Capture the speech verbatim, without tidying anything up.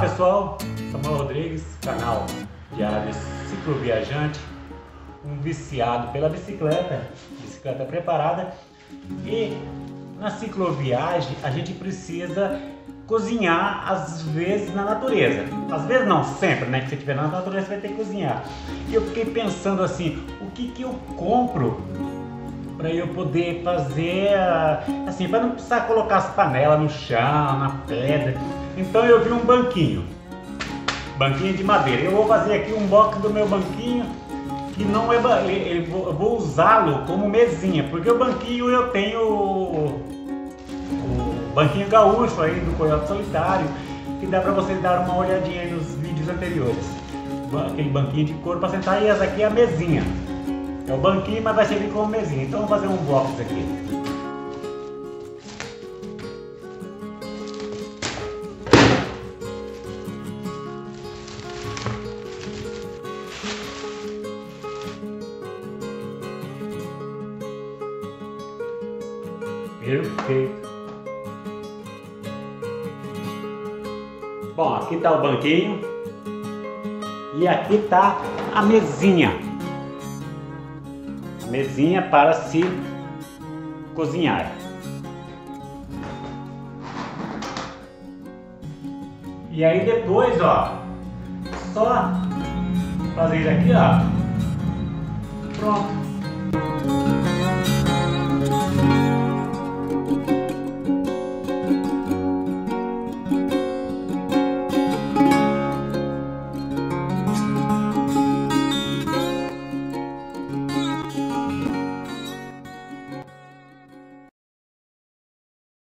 pessoal, Samuel Rodrigues, canal Diário Cicloviajante, um viciado pela bicicleta, bicicleta preparada. E na cicloviagem a gente precisa cozinhar às vezes na natureza, às vezes não sempre, né? Que se estiver na natureza você vai ter que cozinhar. E eu fiquei pensando assim, o que que eu compro para eu poder fazer, assim, para não precisar colocar as panelas no chão, na pedra. Então eu vi um banquinho, banquinho de madeira. Eu vou fazer aqui um box do meu banquinho, que não é, eu vou usá-lo como mesinha, porque o banquinho eu tenho o, o banquinho gaúcho aí do Coiote Solitário, que dá para vocês dar uma olhadinha aí nos vídeos anteriores. Aquele banquinho de couro para sentar, e essa aqui é a mesinha. É o banquinho, mas vai servir como mesinha. Então vamos fazer um box aqui. Perfeito. Bom, aqui está o banquinho e aqui está a mesinha. Mesinha para se cozinhar. E aí depois, ó, só fazer isso aqui, ó. Pronto.